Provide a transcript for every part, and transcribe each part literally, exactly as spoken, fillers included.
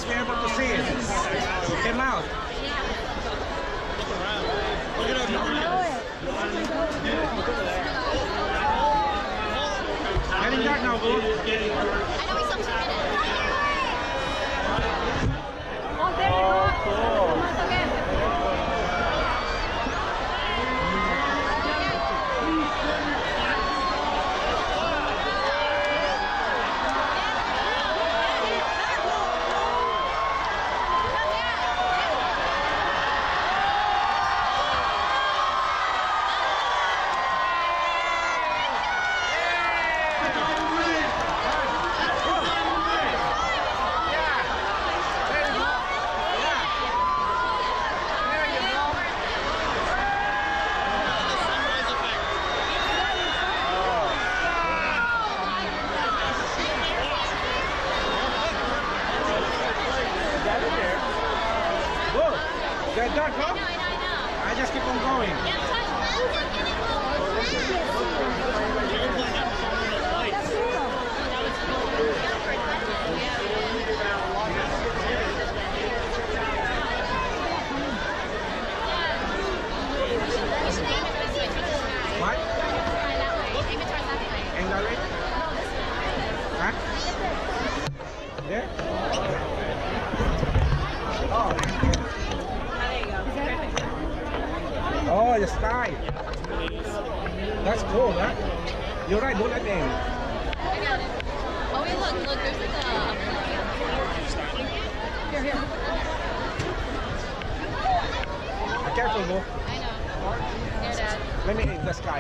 least we're able to see it. It came out. Getting dark now, Boo. I know we still have two minutes. Oh, there you go. Once again. Get dark, huh? I know, I know, I know. I just keep on going. Yeah, touch What? Aim it towards that way. Aim that way? No, this way. Huh? There? Oh. Oh, the sky. That's cool, huh? You're right, don't let me aim. I got it. Oh, wait, look, look, there's like a... Here, here. Be careful, Boo. I know. Here, Dad. Let me aim the sky.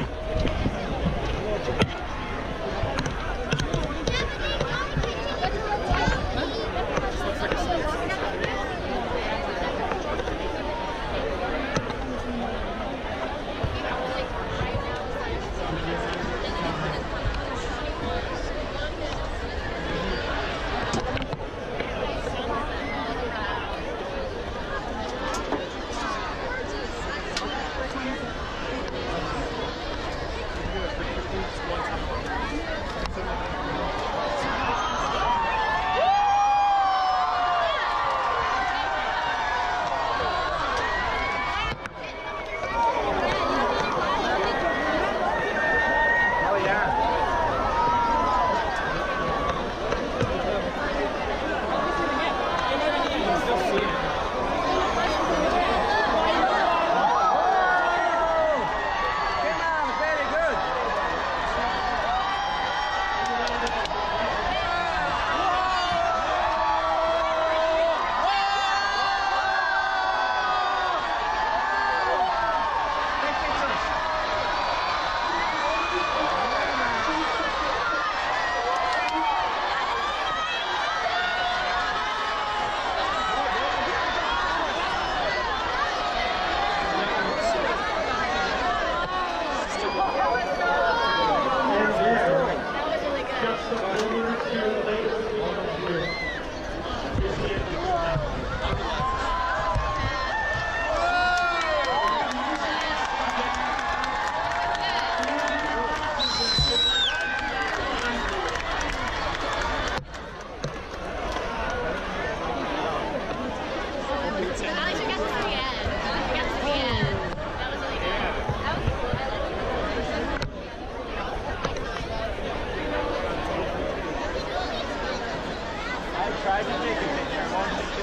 tried to take a picture. I wanted to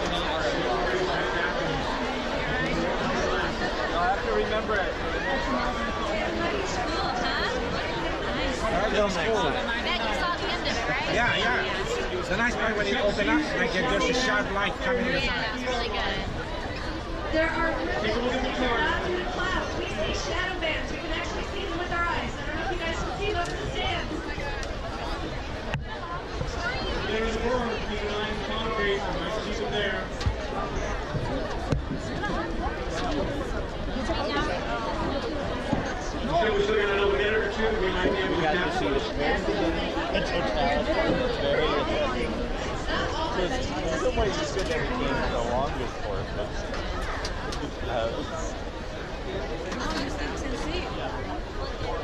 I'll have to remember it. That was cool. Bet you saw the end of it, right? Yeah, yeah. The nice part when it opened up, like there's a sharp light coming in. Yeah, that was really good. There are ribbons in the clouds. We see shadow bands. We can actually see them with our eyes. I don't know if you guys can see those in the stands. There's a door between line and concrete. I see them there. Okay, we still got another minute or two. We might be able to catch some. It's There's some ways you could never came the longest for it, but uh,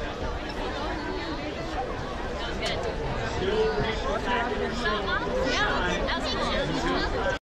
Still pretty spectacular. Yeah.